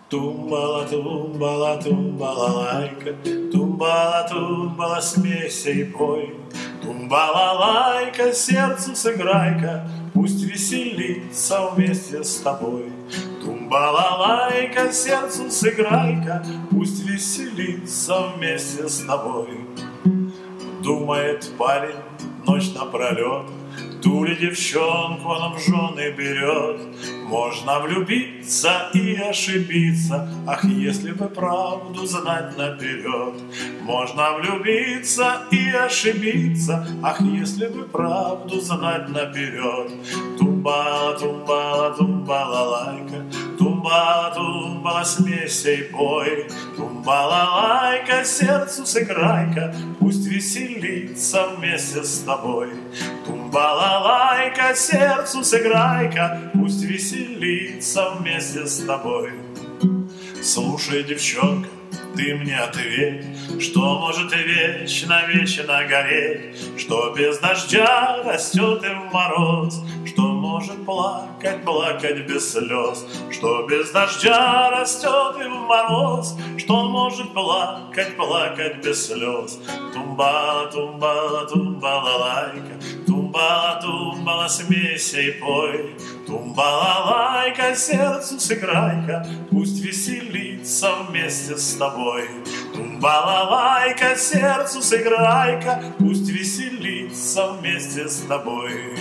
Тумбала, тумбала, тумбала лайка, тумбала, тумбала, смейся и пой. Тумбала лайка, сердцу сыграй-ка, пусть веселится вместе с тобой. Тумбала лайка, сердцу сыграй-ка, пусть веселится вместе с тобой. Думает парень ночь напролет, ту ли девчонку он в жены берет. Можно влюбиться и ошибиться, ах, если бы правду знать наперед. Можно влюбиться и ошибиться, ах, если бы правду знать наперед. Тумбала, тумбала, тумбала лайка, тумбала, тумбала, смейся и пой. Тумбала лайка, сердцу сыграй-ка, пусть веселится вместе с тобой. Тумбала лайка, сердцу сыграй-ка, пусть веселится вместе с тобой. Слушай, девчонка, ты мне ответь, что может вечно, вечно гореть, что без дождя растет и в мороз, что может плакать, плакать без слез, что без дождя растет и в мороз, что может плакать, плакать без слез. Тумбала, тумбала, тумбала лайка, тумбала, тумбала, смейся и пой. Тумбала лайка, сердцу сыграй-ка, пусть веселится вместе с тобой. Тумбала лайка, сердцу сыграй-ка, пусть веселится вместе с тобой.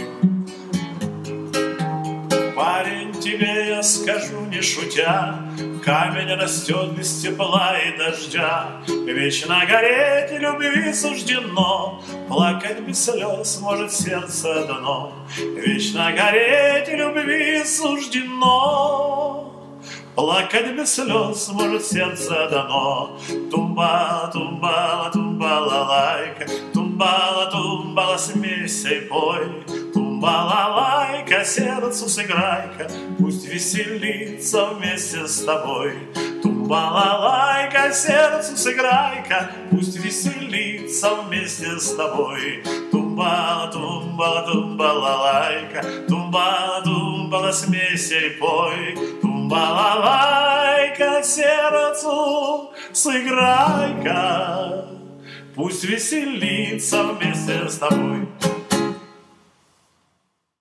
Парень, тебе я скажу не шутя, камень растет без тепла и дождя. Вечно гореть любви суждено, плакать без слез может сердце дно. Вечно гореть любви суждено, плакать без слез может сердце дано. Тумбала, тумбала, тумбала лайка, тумбала, тумбала, смейся и пой. Тумбала лайка, сердцу сыграй-ка, пусть веселится вместе с тобой. Тумбала лайка, сердцу сыграй-ка, пусть веселится вместе с тобой. Тумбала, тумбала, тумбала лайка, тумбала, тумбала, смейся и пой. Тумбала лайка, сердцу сыграй-ка, пусть веселится вместе с тобой.